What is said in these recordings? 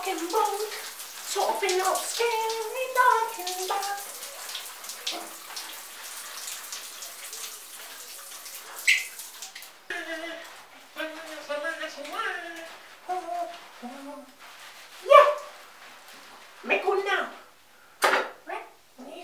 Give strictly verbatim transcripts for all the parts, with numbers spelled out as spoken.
talking about, talking up, scary, talking about. Yeah, me good now. Right? Yeah.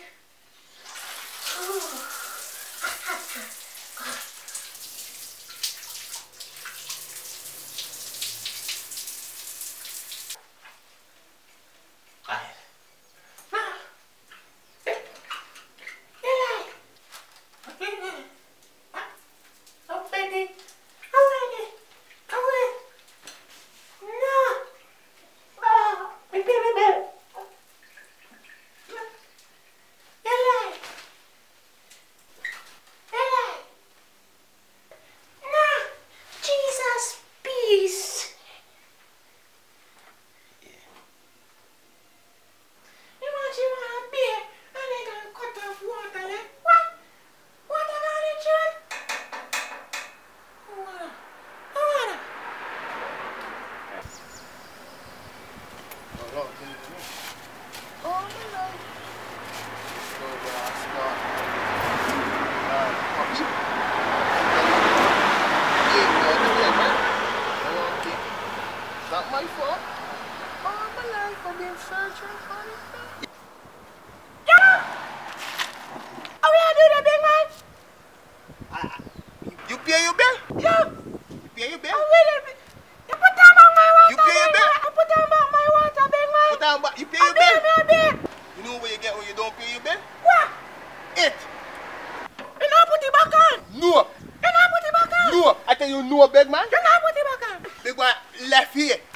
Not my fault. All my life I've been searching for this thing. Yeah! How we do that, big man? Uh, you pay your bill? Yeah. You pay your bill? Oh, wait a minute. You put down back my water, You pay your big bill? man. I put down back my water, big man. Put down back. You pay I your bill? pay me a bill. You know what you get when you don't pay your bill? What? It. You not put it back on. No. You not put it back on. No. I tell you no, big man. You not put it back on. Big man left here.